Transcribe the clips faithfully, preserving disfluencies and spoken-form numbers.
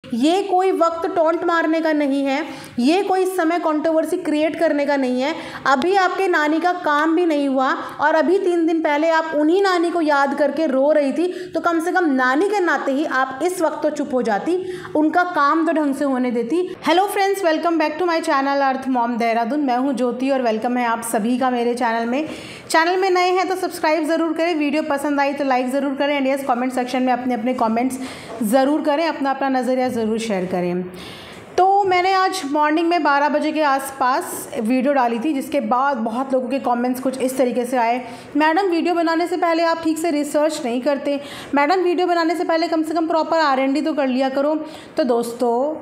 ये कोई वक्त टॉन्ट मारने का नहीं है, ये कोई समय कंट्रोवर्सी क्रिएट करने का नहीं है। अभी आपके नानी का काम भी नहीं हुआ और अभी तीन दिन पहले आप उन्हीं नानी को याद करके रो रही थी, तो कम से कम नानी के नाते ही आप इस वक्त तो चुप हो जाती, उनका काम तो ढंग से होने देती। Hello friends, welcome back to my channel earth mom Dehradun. मैं हूं ज्योति और वेलकम है आप सभी का मेरे चैनल में। चैनल में नए हैं तो सब्सक्राइब ज़रूर करें, वीडियो पसंद आई तो लाइक ज़रूर करें एंड यस कमेंट सेक्शन में अपने अपने कमेंट्स ज़रूर करें, अपना अपना नज़रिया ज़रूर शेयर करें। तो मैंने आज मॉर्निंग में बारह बजे के आसपास वीडियो डाली थी, जिसके बाद बहुत लोगों के कमेंट्स कुछ इस तरीके से आए, मैडम वीडियो बनाने से पहले आप ठीक से रिसर्च नहीं करते, मैडम वीडियो बनाने से पहले कम से कम प्रॉपर आर एन डी तो कर लिया करो। तो दोस्तों,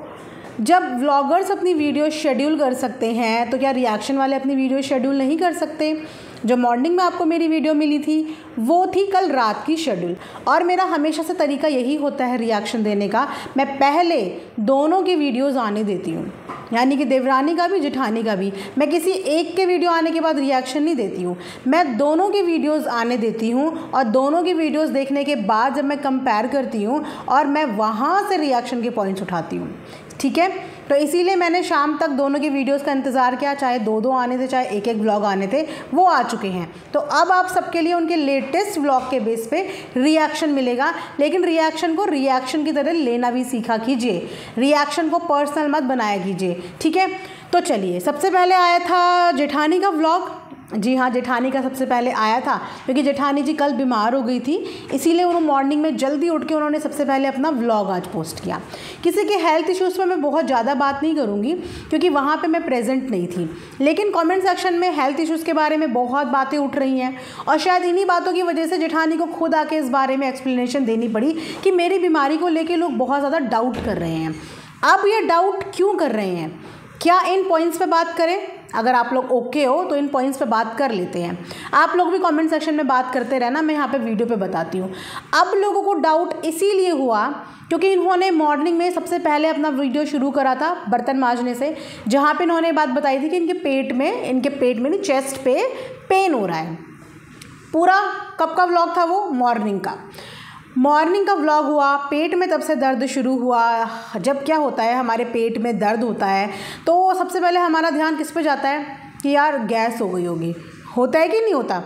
जब व्लॉगर्स अपनी वीडियो शेड्यूल कर सकते हैं तो क्या रिएक्शन वाले अपनी वीडियो शेड्यूल नहीं कर सकते? जो मॉर्निंग में आपको मेरी वीडियो मिली थी वो थी कल रात की शेड्यूल, और मेरा हमेशा से तरीका यही होता है रिएक्शन देने का, मैं पहले दोनों की वीडियोस आने देती हूँ, यानी कि देवरानी का भी जेठानी का भी। मैं किसी एक के वीडियो आने के बाद रिएक्शन नहीं देती हूँ, मैं दोनों की वीडियोस आने देती हूँ और दोनों की वीडियोस देखने के बाद जब मैं कंपेयर करती हूँ और मैं वहाँ से रिएक्शन के पॉइंट्स उठाती हूँ, ठीक है। तो इसीलिए मैंने शाम तक दोनों की वीडियोस का इंतज़ार किया, चाहे दो दो आने थे चाहे एक एक व्लॉग आने थे, वो आ चुके हैं। तो अब आप सबके लिए उनके लेटेस्ट व्लॉग के बेस पे रिएक्शन मिलेगा, लेकिन रिएक्शन को रिएक्शन की तरह लेना भी सीखा कीजिए, रिएक्शन को पर्सनल मत बनाया कीजिए, ठीक है। तो चलिए, सबसे पहले आया था जेठानी का व्लॉग। जी हाँ, जेठानी का सबसे पहले आया था, क्योंकि जेठानी जी कल बीमार हो गई थी, इसीलिए उन्होंने मॉर्निंग में जल्दी उठ के उन्होंने सबसे पहले अपना व्लॉग आज पोस्ट किया। किसी के हेल्थ इश्यूज़ पर मैं बहुत ज़्यादा बात नहीं करूँगी क्योंकि वहाँ पे मैं प्रेजेंट नहीं थी, लेकिन कमेंट सेक्शन में हेल्थ इश्यूज़ के बारे में बहुत बातें उठ रही हैं और शायद इन्हीं बातों की वजह से जेठानी को खुद आके इस बारे में एक्सप्लेनेशन देनी पड़ी कि मेरी बीमारी को लेकर लोग बहुत ज़्यादा डाउट कर रहे हैं। अब ये डाउट क्यों कर रहे हैं, क्या इन पॉइंट्स पे बात करें? अगर आप लोग ओके हो तो इन पॉइंट्स पे बात कर लेते हैं। आप लोग भी कमेंट सेक्शन में बात करते रहना, मैं यहाँ पे वीडियो पे बताती हूँ। अब लोगों को डाउट इसीलिए हुआ क्योंकि इन्होंने मॉर्निंग में सबसे पहले अपना वीडियो शुरू करा था बर्तन मांजने से, जहाँ पे इन्होंने बात बताई थी कि इनके पेट में इनके पेट में नहीं चेस्ट पे पेन हो रहा है। पूरा कब का व्लॉग था वो? मॉर्निंग का मॉर्निंग का व्लॉग हुआ, पेट में तब से दर्द शुरू हुआ। जब क्या होता है, हमारे पेट में दर्द होता है तो सबसे पहले हमारा ध्यान किस पे जाता है कि यार गैस हो गई होगी, होता है कि नहीं होता?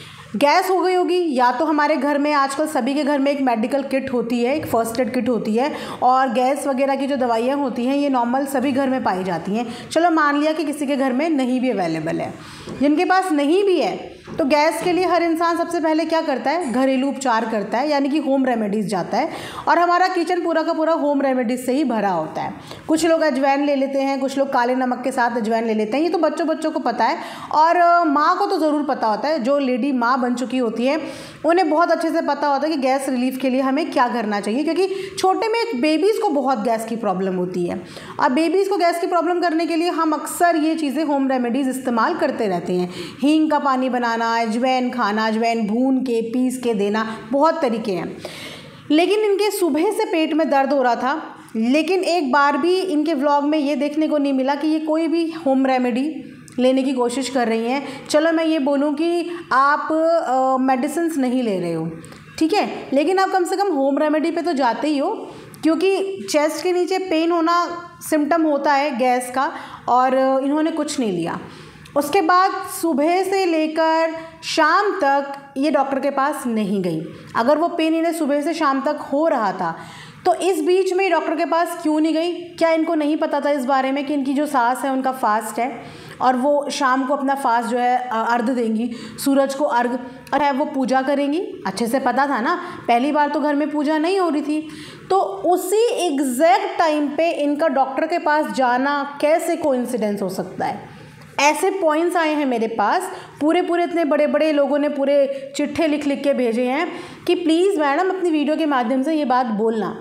गैस हो गई होगी, या तो हमारे घर में आजकल सभी के घर में एक मेडिकल किट होती है, एक फर्स्ट एड किट होती है, और गैस वगैरह की जो दवाइयाँ होती हैं ये नॉर्मल सभी घर में पाई जाती हैं। चलो मान लिया कि किसी के घर में नहीं भी अवेलेबल है, जिनके पास नहीं भी है तो गैस के लिए हर इंसान सबसे पहले क्या करता है? घरेलू उपचार करता है, यानी कि होम रेमेडीज़ जाता है, और हमारा किचन पूरा का पूरा होम रेमेडीज़ से ही भरा होता है। कुछ लोग अजवाइन ले लेते हैं, कुछ लोग काले नमक के साथ अजवाइन ले लेते हैं, ये तो बच्चों बच्चों को पता है, और माँ को तो ज़रूर पता होता है, जो लेडी माँ बन चुकी होती है उन्हें बहुत अच्छे से पता होता है कि गैस रिलीफ के लिए हमें क्या करना चाहिए, क्योंकि छोटे में बेबीज़ को बहुत गैस की प्रॉब्लम होती है। अब बेबीज़ को गैस की प्रॉब्लम करने के लिए हम अक्सर ये चीज़ें होम रेमेडीज़ इस्तेमाल करते रहते हैं। हींग का पानी बनाना, अजवाइन खाना, अजवाइन भून के पीस के देना, बहुत तरीके हैं। लेकिन इनके सुबह से पेट में दर्द हो रहा था, लेकिन एक बार भी इनके व्लॉग में ये देखने को नहीं मिला कि ये कोई भी होम रेमेडी लेने की कोशिश कर रही हैं। चलो मैं ये बोलूँ कि आप मेडिसिन्स नहीं ले रहे हो, ठीक है, लेकिन आप कम से कम होम रेमेडी पे तो जाते ही हो, क्योंकि चेस्ट के नीचे पेन होना सिम्टम होता है गैस का, और इन्होंने कुछ नहीं लिया। उसके बाद सुबह से लेकर शाम तक ये डॉक्टर के पास नहीं गई। अगर वो पेन इन्हें सुबह से शाम तक हो रहा था तो इस बीच में डॉक्टर के पास क्यों नहीं गई? क्या इनको नहीं पता था इस बारे में कि इनकी जो सास है उनका फास्ट है और वो शाम को अपना फास्ट जो है अर्घ देंगी, सूरज को अर्घ है वो पूजा करेंगी? अच्छे से पता था ना, पहली बार तो घर में पूजा नहीं हो रही थी। तो उसी एग्जैक्ट टाइम पे इनका डॉक्टर के पास जाना कैसे कोइंसिडेंस हो सकता है? ऐसे पॉइंट्स आए हैं मेरे पास, पूरे पूरे इतने बड़े बड़े लोगों ने पूरे चिट्ठे लिख लिख के भेजे हैं कि प्लीज़ मैडम अपनी वीडियो के माध्यम से ये बात बोलना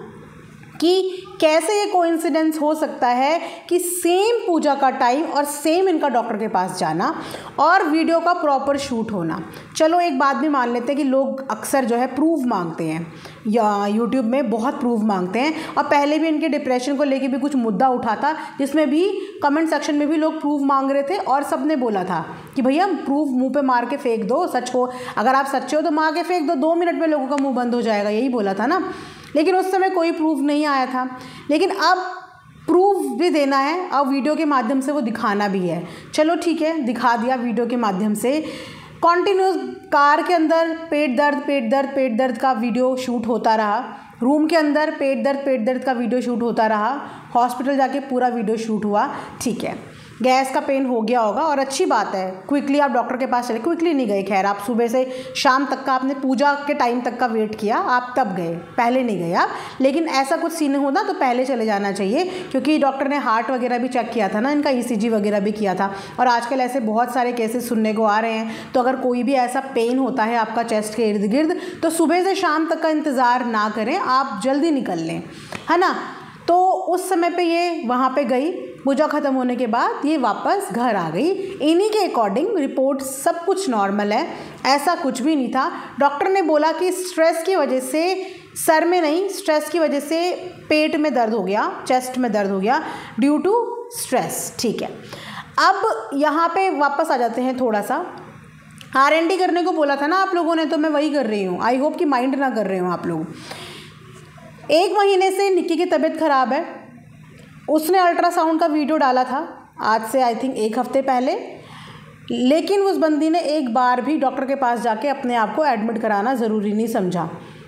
कि कैसे ये कोइंसिडेंस हो सकता है कि सेम पूजा का टाइम और सेम इनका डॉक्टर के पास जाना और वीडियो का प्रॉपर शूट होना। चलो एक बात भी मान लेते हैं कि लोग अक्सर जो है प्रूफ मांगते हैं, या यूट्यूब में बहुत प्रूफ मांगते हैं, और पहले भी इनके डिप्रेशन को लेके भी कुछ मुद्दा उठा था जिसमें भी कमेंट सेक्शन में भी लोग प्रूफ मांग रहे थे, और सब ने बोला था कि भैया प्रूफ मुंह पे मार के फेंक दो, सच हो, अगर आप सच्चे हो तो मार के फेंक दो, दो मिनट में लोगों का मुंह बंद हो जाएगा, यही बोला था ना। लेकिन उस समय कोई प्रूफ नहीं आया था। लेकिन अब प्रूफ भी देना है, अब वीडियो के माध्यम से वो दिखाना भी है। चलो ठीक है, दिखा दिया वीडियो के माध्यम से। कॉन्टिन्यूस कार के अंदर पेट दर्द पेट दर्द पेट दर्द का वीडियो शूट होता रहा, रूम के अंदर पेट दर्द पेट दर्द का वीडियो शूट होता रहा, हॉस्पिटल जाके पूरा वीडियो शूट हुआ। ठीक है, गैस का पेन हो गया होगा और अच्छी बात है, क्विकली आप डॉक्टर के पास चले। क्विकली नहीं गए, खैर आप सुबह से शाम तक का, आपने पूजा के टाइम तक का वेट किया, आप तब गए, पहले नहीं गए आप। लेकिन ऐसा कुछ सीन होता तो पहले चले जाना चाहिए, क्योंकि डॉक्टर ने हार्ट वगैरह भी चेक किया था ना, इनका ईसीजी वगैरह भी किया था। और आजकल ऐसे बहुत सारे केसेस सुनने को आ रहे हैं। तो अगर कोई भी ऐसा पेन होता है आपका चेस्ट के इर्द गिर्द, तो सुबह से शाम तक का इंतज़ार ना करें, आप जल्दी निकल लें, है ना। तो उस समय पे ये वहाँ पे गई, पूजा ख़त्म होने के बाद ये वापस घर आ गई। इन्हीं के अकॉर्डिंग रिपोर्ट सब कुछ नॉर्मल है, ऐसा कुछ भी नहीं था। डॉक्टर ने बोला कि स्ट्रेस की वजह से, सर में नहीं, स्ट्रेस की वजह से पेट में दर्द हो गया, चेस्ट में दर्द हो गया ड्यू टू स्ट्रेस। ठीक है, अब यहाँ पे वापस आ जाते हैं थोड़ा सा। आर एन डी करने को बोला था ना आप लोगों ने, तो मैं वही कर रही हूँ। आई होप कि माइंड ना कर रहे हो आप लोग। एक महीने से निक्की की तबीयत ख़राब है। उसने अल्ट्रासाउंड का वीडियो डाला था आज से आई थिंक एक हफ़्ते पहले, लेकिन उस बंदी ने एक बार भी डॉक्टर के पास जाके अपने आप को एडमिट कराना ज़रूरी नहीं समझा।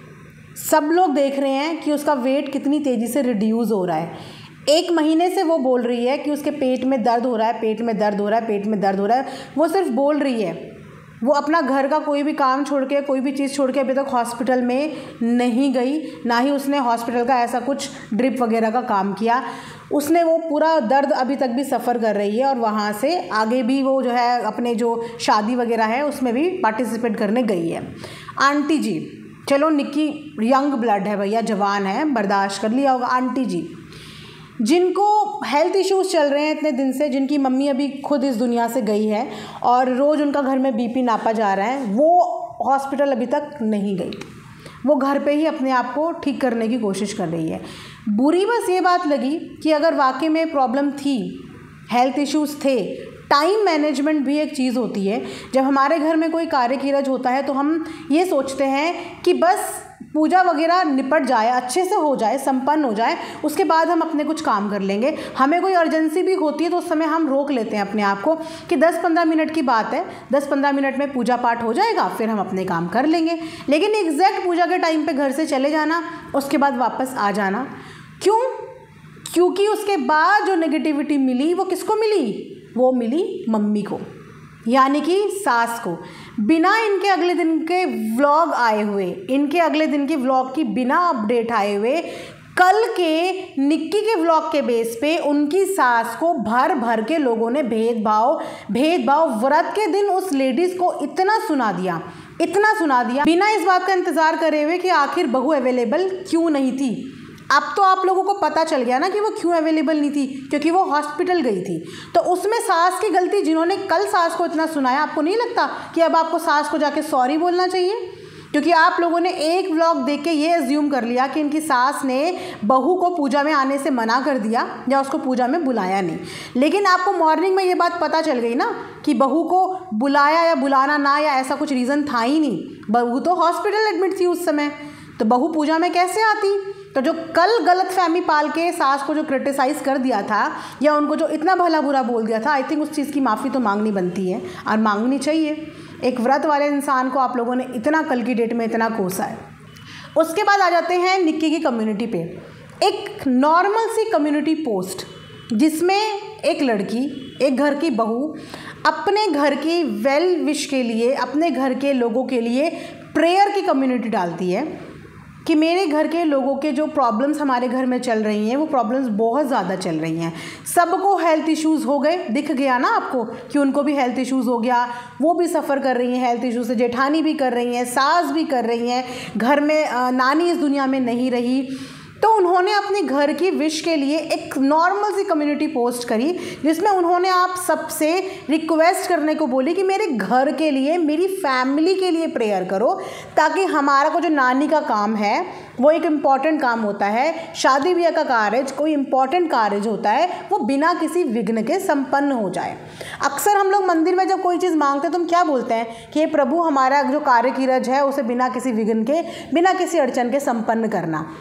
सब लोग देख रहे हैं कि उसका वेट कितनी तेज़ी से रिड्यूस हो रहा है। एक महीने से वो बोल रही है कि उसके पेट में दर्द हो रहा है, पेट में दर्द हो रहा है, पेट में दर्द हो रहा है। वो सिर्फ बोल रही है, वो अपना घर का कोई भी काम छोड़ के, कोई भी चीज़ छोड़ के अभी तक हॉस्पिटल में नहीं गई, ना ही उसने हॉस्पिटल का ऐसा कुछ ड्रिप वगैरह का काम किया। उसने वो पूरा दर्द अभी तक भी सफ़र कर रही है और वहाँ से आगे भी वो जो है अपने जो शादी वगैरह है उसमें भी पार्टिसिपेट करने गई है। आंटी जी, चलो निक्की यंग ब्लड है भैया, जवान है, बर्दाश्त कर लिया होगा। आंटी जी जिनको हेल्थ इश्यूज़ चल रहे हैं इतने दिन से, जिनकी मम्मी अभी खुद इस दुनिया से गई है और रोज़ उनका घर में बीपी नापा जा रहा है, वो हॉस्पिटल अभी तक नहीं गई, वो घर पे ही अपने आप को ठीक करने की कोशिश कर रही है। बुरी बस ये बात लगी कि अगर वाकई में प्रॉब्लम थी, हेल्थ इश्यूज़ थे, टाइम मैनेजमेंट भी एक चीज़ होती है। जब हमारे घर में कोई कार्य कीरज होता है तो हम ये सोचते हैं कि बस पूजा वगैरह निपट जाए, अच्छे से हो जाए, संपन्न हो जाए, उसके बाद हम अपने कुछ काम कर लेंगे। हमें कोई अर्जेंसी भी होती है तो उस समय हम रोक लेते हैं अपने आप को कि दस पंद्रह मिनट की बात है, दस पंद्रह मिनट में पूजा पाठ हो जाएगा, फिर हम अपने काम कर लेंगे। लेकिन एग्जैक्ट पूजा के टाइम पे घर से चले जाना, उसके बाद वापस आ जाना, क्यों? क्योंकि उसके बाद जो नेगेटिविटी मिली वो किसको मिली? वो मिली मम्मी को, यानी कि सास को। बिना इनके अगले दिन के व्लॉग आए हुए, इनके अगले दिन की व्लॉग की बिना अपडेट आए हुए, कल के निक्की के व्लॉग के बेस पे उनकी सास को भर भर के लोगों ने भेदभाव भेदभाव व्रत के दिन उस लेडीज़ को इतना सुना दिया, इतना सुना दिया, बिना इस बात का इंतज़ार करे हुए कि आखिर बहू अवेलेबल क्यों नहीं थी। अब तो आप लोगों को पता चल गया ना कि वो क्यों अवेलेबल नहीं थी, क्योंकि वो हॉस्पिटल गई थी। तो उसमें सास की गलती, जिन्होंने कल सास को इतना सुनाया, आपको नहीं लगता कि अब आपको सास को जाके सॉरी बोलना चाहिए? क्योंकि आप लोगों ने एक व्लॉग देख के ये एज्यूम कर लिया कि इनकी सास ने बहू को पूजा में आने से मना कर दिया या उसको पूजा में बुलाया नहीं। लेकिन आपको मॉर्निंग में ये बात पता चल गई ना कि बहू को बुलाया या बुलाना ना, या ऐसा कुछ रीज़न था ही नहीं। बहू तो हॉस्पिटल एडमिट थी उस समय, तो बहू पूजा में कैसे आती? तो जो कल गलत फहमी पाल के सास को जो क्रिटिसाइज़ कर दिया था या उनको जो इतना भला बुरा बोल दिया था, आई थिंक उस चीज़ की माफ़ी तो मांगनी बनती है और मांगनी चाहिए। एक व्रत वाले इंसान को आप लोगों ने इतना कल की डेट में इतना कोसा है। उसके बाद आ जाते हैं निक्की की कम्युनिटी पे, एक नॉर्मल सी कम्युनिटी पोस्ट जिसमें एक लड़की, एक घर की बहू अपने घर की वेल विश के लिए, अपने घर के लोगों के लिए प्रेयर की कम्युनिटी डालती है कि मेरे घर के लोगों के जो प्रॉब्लम्स हमारे घर में चल रही हैं वो प्रॉब्लम्स बहुत ज़्यादा चल रही हैं। सबको हेल्थ इश्यूज़ हो गए, दिख गया ना आपको कि उनको भी हेल्थ इश्यूज़ हो गया, वो भी सफ़र कर रही हैं हेल्थ इश्यूज़ से, जेठानी भी कर रही हैं, सास भी कर रही हैं, घर में नानी इस दुनिया में नहीं रही। तो उन्होंने अपने घर की विश के लिए एक नॉर्मल सी कम्युनिटी पोस्ट करी जिसमें उन्होंने आप सबसे रिक्वेस्ट करने को बोली कि मेरे घर के लिए, मेरी फैमिली के लिए प्रेयर करो, ताकि हमारा को जो नानी का काम है वो एक इम्पॉर्टेंट काम होता है, शादी ब्याह का कार्य कोई इम्पॉर्टेंट कार्य होता है, वो बिना किसी विघ्न के संपन्न हो जाए। अक्सर हम लोग मंदिर में जब कोई चीज़ मांगते हैं तो हम क्या बोलते हैं कि हे प्रभु, हमारा जो कार्य कीरज है उसे बिना किसी विघ्न के, बिना किसी अड़चन के संपन्न करना।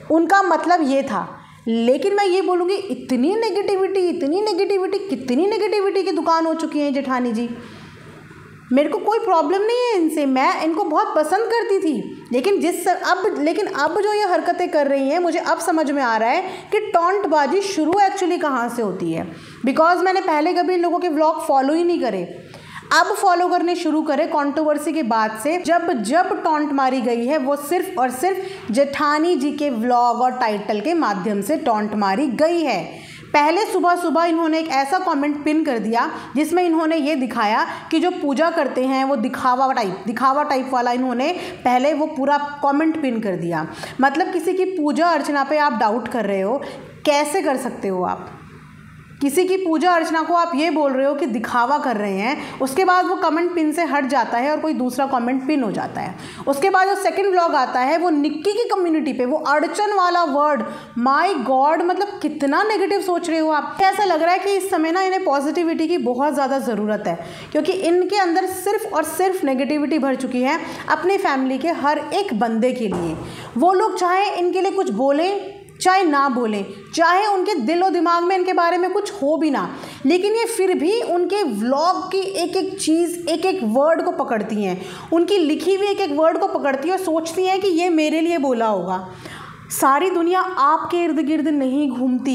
उनका मतलब ये था। लेकिन मैं ये बोलूँगी इतनी नेगेटिविटी इतनी नेगेटिविटी कितनी नेगेटिविटी की दुकान हो चुकी है जेठानी जी। मेरे को कोई प्रॉब्लम नहीं है इनसे, मैं इनको बहुत पसंद करती थी, लेकिन जिस अब लेकिन अब जो ये हरकतें कर रही हैं मुझे अब समझ में आ रहा है कि टॉन्टबाजी शुरू एक्चुअली कहाँ से होती है। बिकॉज मैंने पहले कभी इन लोगों के व्लॉग फॉलो ही नहीं करे, अब फॉलो करने शुरू करे कंट्रोवर्सी के बाद से। जब जब टॉन्ट मारी गई है वो सिर्फ और सिर्फ जेठानी जी के व्लॉग और टाइटल के माध्यम से टॉन्ट मारी गई है। पहले सुबह सुबह इन्होंने एक ऐसा कमेंट पिन कर दिया जिसमें इन्होंने ये दिखाया कि जो पूजा करते हैं वो दिखावा टाइप दिखावा टाइप वाला इन्होंने पहले वो पूरा कमेंट पिन कर दिया। मतलब किसी की पूजा अर्चना पे आप डाउट कर रहे हो, कैसे कर सकते हो आप? किसी की पूजा अर्चना को आप ये बोल रहे हो कि दिखावा कर रहे हैं, उसके बाद वो कमेंट पिन से हट जाता है और कोई दूसरा कमेंट पिन हो जाता है। उसके बाद जो सेकंड व्लॉग आता है वो निक्की की कम्युनिटी पे वो अड़चन वाला वर्ड, माय गॉड, मतलब कितना नेगेटिव सोच रहे हो आप। ऐसा लग रहा है कि इस समय ना इन्हें पॉजिटिविटी की बहुत ज़्यादा ज़रूरत है, क्योंकि इनके अंदर सिर्फ और सिर्फ नेगेटिविटी भर चुकी है अपने फैमिली के हर एक बंदे के लिए। वो लोग चाहे इनके लिए कुछ बोलें चाहे ना बोलें, चाहे उनके दिल और दिमाग में इनके बारे में कुछ हो भी ना, लेकिन ये फिर भी उनके व्लॉग की एक एक चीज़ एक एक वर्ड को पकड़ती हैं, उनकी लिखी हुई एक एक वर्ड को पकड़ती हैं और सोचती हैं कि ये मेरे लिए बोला होगा। सारी दुनिया आपके इर्द गिर्द नहीं घूमती।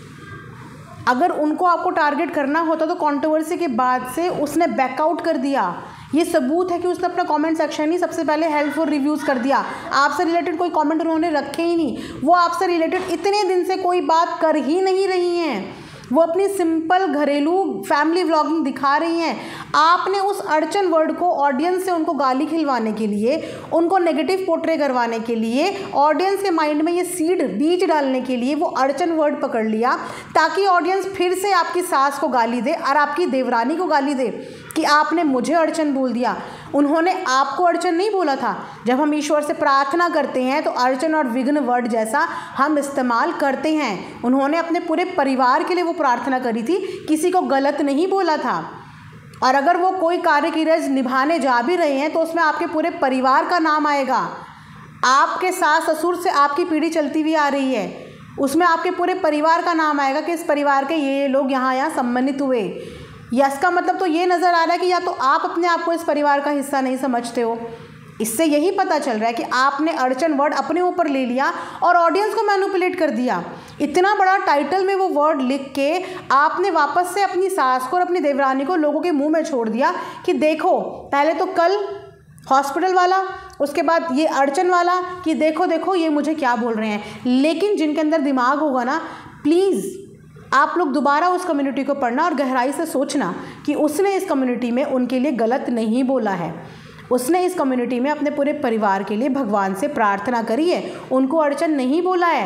अगर उनको आपको टारगेट करना होता तो कंट्रोवर्सी के बाद से उसने बैकआउट कर दिया। ये सबूत है कि उसने अपना कमेंट सेक्शन ही सबसे पहले हेल्पफुल रिव्यूज़ कर दिया। आपसे रिलेटेड कोई कमेंट उन्होंने रखे ही नहीं। वो आपसे रिलेटेड इतने दिन से कोई बात कर ही नहीं रही हैं, वो अपनी सिंपल घरेलू फैमिली व्लॉगिंग दिखा रही हैं। आपने उस अड़चन वर्ड को ऑडियंस से उनको गाली खिलवाने के लिए, उनको नेगेटिव पोर्ट्रे करवाने के लिए, ऑडियंस के माइंड में ये सीड बीज डालने के लिए वो अड़चन वर्ड पकड़ लिया, ताकि ऑडियंस फिर से आपकी सास को गाली दे और आपकी देवरानी को गाली दे कि आपने मुझे अड़चन बोल दिया। उन्होंने आपको अड़चन नहीं बोला था। जब हम ईश्वर से प्रार्थना करते हैं तो अड़चन और विघ्न वर्ड जैसा हम इस्तेमाल करते हैं। उन्होंने अपने पूरे परिवार के लिए वो प्रार्थना करी थी, किसी को गलत नहीं बोला था। और अगर वो कोई कार्य की रज निभाने जा भी रहे हैं तो उसमें आपके पूरे परिवार का नाम आएगा। आपके सास ससुर से आपकी पीढ़ी चलती हुई आ रही है, उसमें आपके पूरे परिवार का नाम आएगा कि इस परिवार के ये लोग यहाँ यहाँ सम्मानित हुए। या इसका मतलब तो ये नज़र आ रहा है कि या तो आप अपने आप को इस परिवार का हिस्सा नहीं समझते हो। इससे यही पता चल रहा है कि आपने अड़चन वर्ड अपने ऊपर ले लिया और ऑडियंस को मैनिपुलेट कर दिया। इतना बड़ा टाइटल में वो वर्ड लिख के आपने वापस से अपनी सास को और अपनी देवरानी को लोगों के मुंह में छोड़ दिया कि देखो, पहले तो कल हॉस्पिटल वाला, उसके बाद ये अड़चन वाला, कि देखो देखो ये मुझे क्या बोल रहे हैं। लेकिन जिनके अंदर दिमाग होगा ना, प्लीज़ आप लोग दोबारा उस कम्युनिटी को पढ़ना और गहराई से सोचना कि उसने इस कम्युनिटी में उनके लिए गलत नहीं बोला है। उसने इस कम्युनिटी में अपने पूरे परिवार के लिए भगवान से प्रार्थना करी है, उनको अड़चन नहीं बोला है।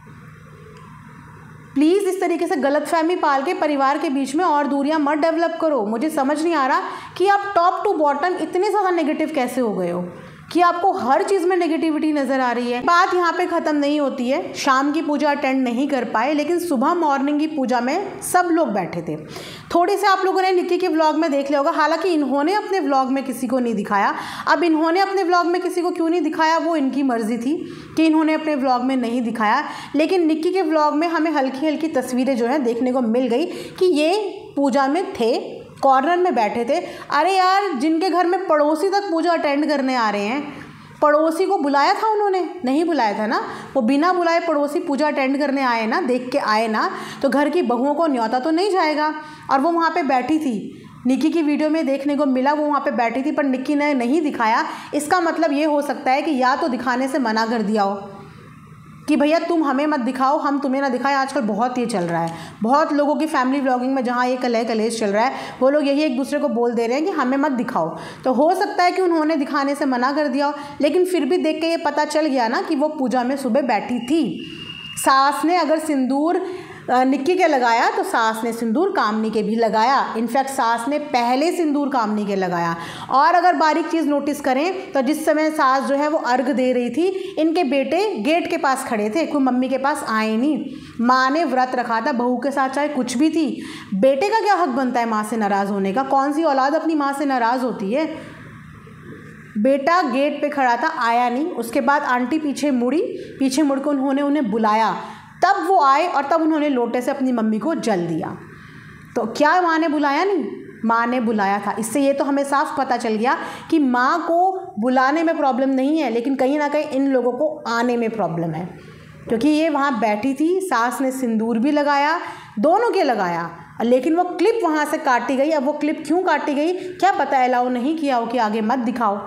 प्लीज़ इस तरीके से गलतफहमी पाल के परिवार के बीच में और दूरियां मत डेवलप करो। मुझे समझ नहीं आ रहा कि आप टॉप टू बॉटम इतने ज़्यादा नेगेटिव कैसे हो गए हो कि आपको हर चीज़ में नेगेटिविटी नज़र आ रही है। बात यहाँ पे ख़त्म नहीं होती है। शाम की पूजा अटेंड नहीं कर पाए, लेकिन सुबह मॉर्निंग की पूजा में सब लोग बैठे थे। थोड़े से आप लोगों ने निक्की के व्लॉग में देख लिया होगा, हालांकि इन्होंने अपने व्लॉग में किसी को नहीं दिखाया। अब इन्होंने अपने व्लॉग में किसी को क्यों नहीं दिखाया, वो इनकी मर्जी थी कि इन्होंने अपने व्लॉग में नहीं दिखाया। लेकिन निक्की के व्लॉग में हमें हल्की हल्की तस्वीरें जो हैं देखने को मिल गई कि ये पूजा में थे, कॉर्नर में बैठे थे। अरे यार, जिनके घर में पड़ोसी तक पूजा अटेंड करने आ रहे हैं, पड़ोसी को बुलाया था उन्होंने? नहीं बुलाया था ना। वो बिना बुलाए पड़ोसी पूजा अटेंड करने आए ना, देख के आए ना, तो घर की बहुओं को न्योता तो नहीं जाएगा। और वो वहाँ पे बैठी थी, निक्की की वीडियो में देखने को मिला वो वहाँ पे बैठी थी, पर निक्की ने नहीं दिखाया। इसका मतलब ये हो सकता है कि या तो दिखाने से मना कर दिया हो कि भैया तुम हमें मत दिखाओ, हम तुम्हें ना दिखाएं। आजकल बहुत ये चल रहा है, बहुत लोगों की फैमिली व्लॉगिंग में जहाँ ये कलह कलेश चल रहा है, वो लोग यही एक दूसरे को बोल दे रहे हैं कि हमें मत दिखाओ। तो हो सकता है कि उन्होंने दिखाने से मना कर दिया हो, लेकिन फिर भी देख के ये पता चल गया ना कि वो पूजा में सुबह बैठी थी। सास ने अगर सिंदूर निक्की के लगाया तो सास ने सिंदूर कामनी के भी लगाया। इनफैक्ट सास ने पहले सिंदूर कामनी के लगाया। और अगर बारीक चीज़ नोटिस करें तो जिस समय सास जो है वो अर्घ दे रही थी, इनके बेटे गेट के पास खड़े थे, कोई मम्मी के पास आए नहीं। माँ ने व्रत रखा था, बहू के साथ चाहे कुछ भी थी, बेटे का क्या हक बनता है माँ से नाराज़ होने का? कौन सी औलाद अपनी माँ से नाराज़ होती है? बेटा गेट पे खड़ा था, आया नहीं। उसके बाद आंटी पीछे मुड़ी, पीछे मुड़ कर उन्होंने उन्हें बुलाया, तब वो आए और तब उन्होंने लोटे से अपनी मम्मी को जल दिया। तो क्या माँ ने बुलाया नहीं? माँ ने बुलाया था। इससे ये तो हमें साफ पता चल गया कि माँ को बुलाने में प्रॉब्लम नहीं है, लेकिन कहीं ना कहीं इन लोगों को आने में प्रॉब्लम है, क्योंकि ये वहाँ बैठी थी, सास ने सिंदूर भी लगाया, दोनों के लगाया, लेकिन वो क्लिप वहाँ से काटी गई। अब वो क्लिप क्यों काटी गई क्या पता अलाउ नहीं किया हो कि आगे मत दिखाओ,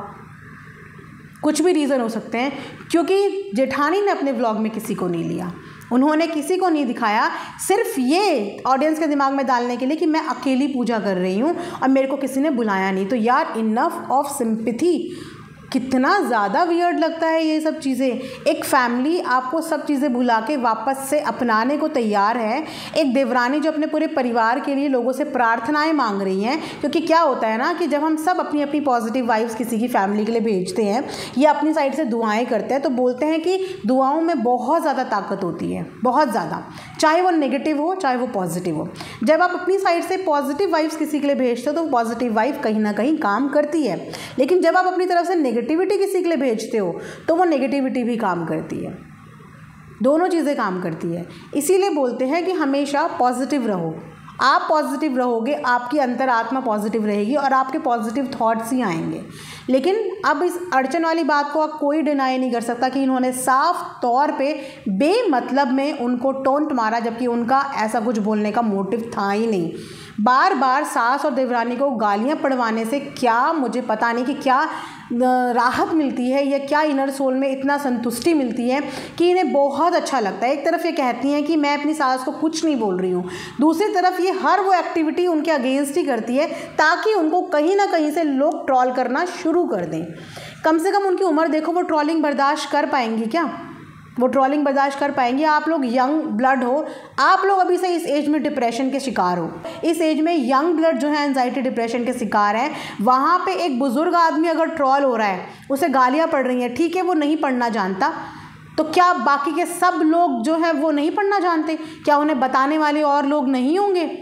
कुछ भी रीज़न हो सकते हैं। क्योंकि जेठानी ने अपने व्लॉग में किसी को नहीं लिया, उन्होंने किसी को नहीं दिखाया, सिर्फ ये ऑडियंस के दिमाग में डालने के लिए कि मैं अकेली पूजा कर रही हूँ और मेरे को किसी ने बुलाया नहीं। तो यार, इनफ ऑफ सिंपैथी। कितना ज़्यादा वियर्ड लगता है ये सब चीज़ें। एक फैमिली आपको सब चीज़ें भुला के वापस से अपनाने को तैयार है। एक देवरानी जो अपने पूरे परिवार के लिए लोगों से प्रार्थनाएं मांग रही हैं, क्योंकि क्या होता है ना कि जब हम सब अपनी अपनी पॉजिटिव वाइब्स किसी की फैमिली के लिए भेजते हैं या अपनी साइड से दुआएं करते हैं, तो बोलते हैं कि दुआओं में बहुत ज़्यादा ताकत होती है, बहुत ज़्यादा, चाहे वो नेगेटिव हो चाहे वो पॉजिटिव हो। जब आप अपनी साइड से पॉजिटिव वाइब्स किसी के लिए भेजते हो तो पॉजिटिव वाइब कहीं ना कहीं काम करती है, लेकिन जब आप अपनी तरफ से नेगेटिविटी किसी के लिए भेजते हो तो वो नेगेटिविटी भी काम करती है, दोनों चीज़ें काम करती है। इसीलिए बोलते हैं कि हमेशा पॉजिटिव रहो। आप पॉजिटिव रहोगे, आपकी अंतरात्मा पॉजिटिव रहेगी और आपके पॉजिटिव थॉट्स ही आएंगे। लेकिन अब इस अड़चन वाली बात को आप कोई डिनाई नहीं कर सकता कि इन्होंने साफ तौर पे बेमतलब में उनको टोंट मारा, जबकि उनका ऐसा कुछ बोलने का मोटिव था ही नहीं। बार बार सास और देवरानी को गालियां पड़वाने से क्या, मुझे पता नहीं कि क्या राहत मिलती है या क्या इनर सोल में इतना संतुष्टि मिलती है कि इन्हें बहुत अच्छा लगता है। एक तरफ ये कहती हैं कि मैं अपनी सास को कुछ नहीं बोल रही हूँ, दूसरी तरफ ये हर वो एक्टिविटी उनके अगेंस्ट ही करती है ताकि उनको कहीं ना कहीं से लोग ट्रॉल करना शुरू कर दें। कम से कम उनकी उम्र देखो, वो ट्रॉलिंग बर्दाश्त कर पाएंगी क्या? वो ट्रॉलिंग बर्दाश्त कर पाएंगी? आप लोग यंग ब्लड हो, आप लोग अभी से इस एज में डिप्रेशन के शिकार हो। इस एज में यंग ब्लड जो है एंजाइटी डिप्रेशन के शिकार है। वहाँ पे एक बुजुर्ग आदमी अगर ट्रॉल हो रहा है, उसे गालियाँ पड़ रही हैं, ठीक है वो नहीं पढ़ना जानता, तो क्या बाकी के सब लोग जो है वो नहीं पढ़ना जानते? क्या उन्हें बताने वाले और लोग नहीं होंगे?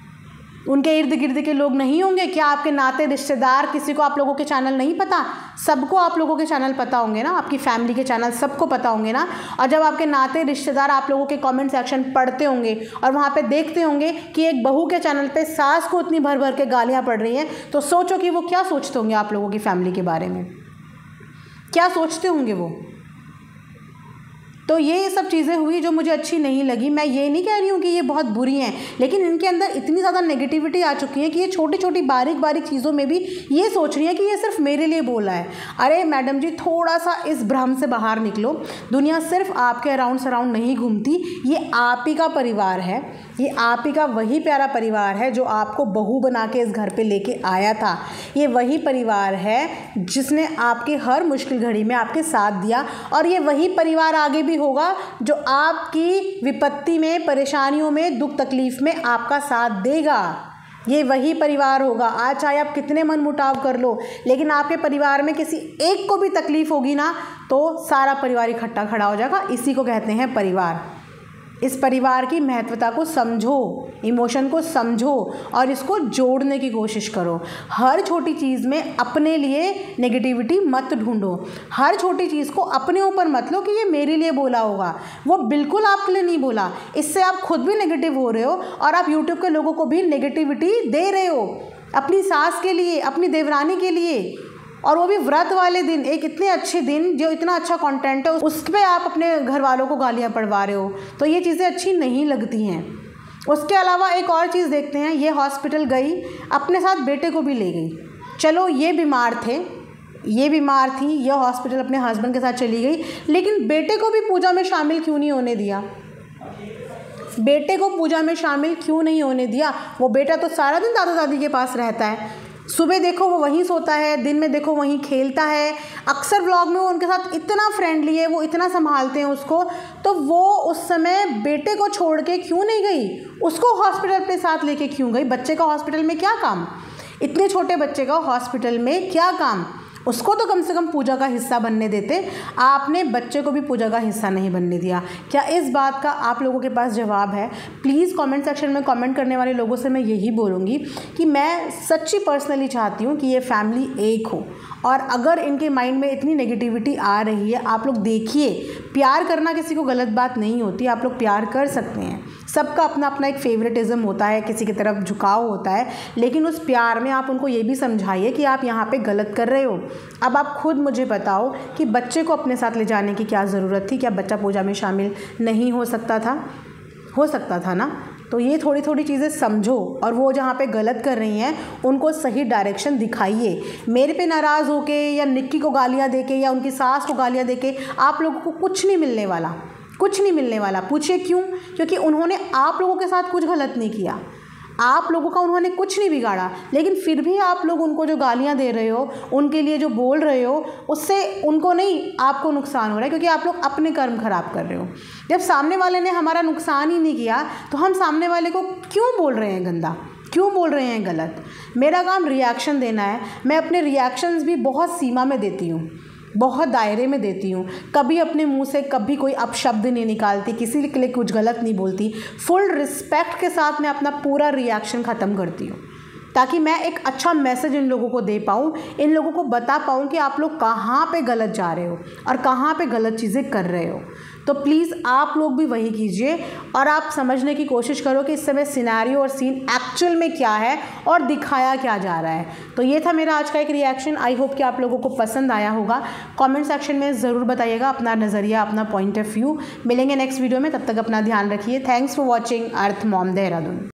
उनके इर्द गिर्द के लोग नहीं होंगे? क्या आपके नाते रिश्तेदार, किसी को आप लोगों के चैनल नहीं पता? सबको आप लोगों के चैनल पता होंगे ना, आपकी फैमिली के चैनल सबको पता होंगे ना। और जब आपके नाते रिश्तेदार आप लोगों के कमेंट सेक्शन पढ़ते होंगे और वहाँ पे देखते होंगे कि एक बहू के चैनल पे सास को इतनी भर भर के गालियाँ पड़ रही हैं, तो सोचो कि वो क्या सोचते होंगे आप लोगों की फैमिली के बारे में, क्या सोचते होंगे वो। तो ये सब चीज़ें हुई जो मुझे अच्छी नहीं लगी। मैं ये नहीं कह रही हूँ कि ये बहुत बुरी हैं, लेकिन इनके अंदर इतनी ज़्यादा नेगेटिविटी आ चुकी है कि ये छोटी छोटी बारीक बारीक चीज़ों में भी ये सोच रही है कि ये सिर्फ मेरे लिए बोला है। अरे मैडम जी, थोड़ा सा इस भ्रम से बाहर निकलो। दुनिया सिर्फ आपके अराउंड सराउंड नहीं घूमती, ये आप ही का परिवार है, ये आप ही का वही प्यारा परिवार है जो आपको बहू बना के इस घर पे लेके आया था। ये वही परिवार है जिसने आपके हर मुश्किल घड़ी में आपके साथ दिया, और ये वही परिवार आगे भी होगा जो आपकी विपत्ति में, परेशानियों में, दुख तकलीफ में आपका साथ देगा। ये वही परिवार होगा। आज चाहे आप कितने मन मुटाव कर लो, लेकिन आपके परिवार में किसी एक को भी तकलीफ होगी ना, तो सारा परिवार इकट्ठा खड़ा हो जाएगा। इसी को कहते हैं परिवार। इस परिवार की महत्वता को समझो, इमोशन को समझो और इसको जोड़ने की कोशिश करो। हर छोटी चीज़ में अपने लिए नेगेटिविटी मत ढूंढो। हर छोटी चीज़ को अपने ऊपर मत लो कि ये मेरे लिए बोला होगा, वो बिल्कुल आपके लिए नहीं बोला। इससे आप खुद भी नेगेटिव हो रहे हो और आप यूट्यूब के लोगों को भी नेगेटिविटी दे रहे हो, अपनी सास के लिए, अपनी देवरानी के लिए, और वो भी व्रत वाले दिन, एक इतने अच्छे दिन जो इतना अच्छा कंटेंट है उस पर आप अपने घर वालों को गालियां पड़वा रहे हो। तो ये चीज़ें अच्छी नहीं लगती हैं। उसके अलावा एक और चीज़ देखते हैं। ये हॉस्पिटल गई, अपने साथ बेटे को भी ले गई। चलो ये बीमार थे, ये बीमार थी, ये हॉस्पिटल अपने हस्बैंड के साथ चली गई, लेकिन बेटे को भी पूजा में शामिल क्यों नहीं होने दिया? बेटे को पूजा में शामिल क्यों नहीं होने दिया? वो बेटा तो सारा दिन दादा दादी के पास रहता है। सुबह देखो वो वहीं सोता है, दिन में देखो वहीं खेलता है। अक्सर व्लॉग में वो उनके साथ इतना फ्रेंडली है, वो इतना संभालते हैं उसको। तो वो उस समय बेटे को छोड़ के क्यों नहीं गई? उसको हॉस्पिटल अपने साथ लेके क्यों गई? बच्चे का हॉस्पिटल में क्या काम? इतने छोटे बच्चे का हॉस्पिटल में क्या काम? उसको तो कम से कम पूजा का हिस्सा बनने देते, आपने बच्चे को भी पूजा का हिस्सा नहीं बनने दिया। क्या इस बात का आप लोगों के पास जवाब है? प्लीज़ कमेंट सेक्शन में कमेंट करने वाले लोगों से मैं यही बोलूँगी कि मैं सच्ची पर्सनली चाहती हूँ कि ये फैमिली एक हो, और अगर इनके माइंड में इतनी नेगेटिविटी आ रही है, आप लोग देखिए, प्यार करना किसी को गलत बात नहीं होती, आप लोग प्यार कर सकते हैं, सबका अपना अपना एक फेवरेटिज्म होता है, किसी की तरफ झुकाव होता है, लेकिन उस प्यार में आप उनको ये भी समझाइए कि आप यहाँ पे गलत कर रहे हो। अब आप खुद मुझे बताओ कि बच्चे को अपने साथ ले जाने की क्या ज़रूरत थी? क्या बच्चा पूजा में शामिल नहीं हो सकता था? हो सकता था ना। तो ये थोड़ी थोड़ी चीज़ें समझो, और वो जहाँ पे गलत कर रही हैं उनको सही डायरेक्शन दिखाइए। मेरे पे नाराज़ होके या निक्की को गालियाँ देके या उनकी सास को गालियाँ देके आप लोगों को कुछ नहीं मिलने वाला, कुछ नहीं मिलने वाला। पूछिए क्यों? क्योंकि उन्होंने आप लोगों के साथ कुछ गलत नहीं किया, आप लोगों का उन्होंने कुछ नहीं बिगाड़ा, लेकिन फिर भी आप लोग उनको जो गालियाँ दे रहे हो, उनके लिए जो बोल रहे हो, उससे उनको नहीं, आपको नुकसान हो रहा है, क्योंकि आप लोग अपने कर्म खराब कर रहे हो। जब सामने वाले ने हमारा नुकसान ही नहीं किया तो हम सामने वाले को क्यों बोल रहे हैं गंदा, क्यों बोल रहे हैं गलत? मेरा काम रिएक्शन देना है, मैं अपने रिएक्शंस भी बहुत सीमा में देती हूँ, बहुत दायरे में देती हूँ, कभी अपने मुंह से कभी कोई अपशब्द नहीं निकालती, किसी के लिए कुछ गलत नहीं बोलती, फुल रिस्पेक्ट के साथ मैं अपना पूरा रिएक्शन ख़त्म करती हूँ, ताकि मैं एक अच्छा मैसेज इन लोगों को दे पाऊँ, इन लोगों को बता पाऊँ कि आप लोग कहाँ पे गलत जा रहे हो और कहाँ पे गलत चीज़ें कर रहे हो। तो प्लीज़ आप लोग भी वही कीजिए, और आप समझने की कोशिश करो कि इस समय सिनेरियो और सीन एक्चुअल में क्या है और दिखाया क्या जा रहा है। तो ये था मेरा आज का एक रिएक्शन। आई होप कि आप लोगों को पसंद आया होगा। कमेंट सेक्शन में ज़रूर बताइएगा अपना नज़रिया, अपना पॉइंट ऑफ व्यू। मिलेंगे नेक्स्ट वीडियो में, तब तक अपना ध्यान रखिए। Thanks for watching earth mom Dehradun.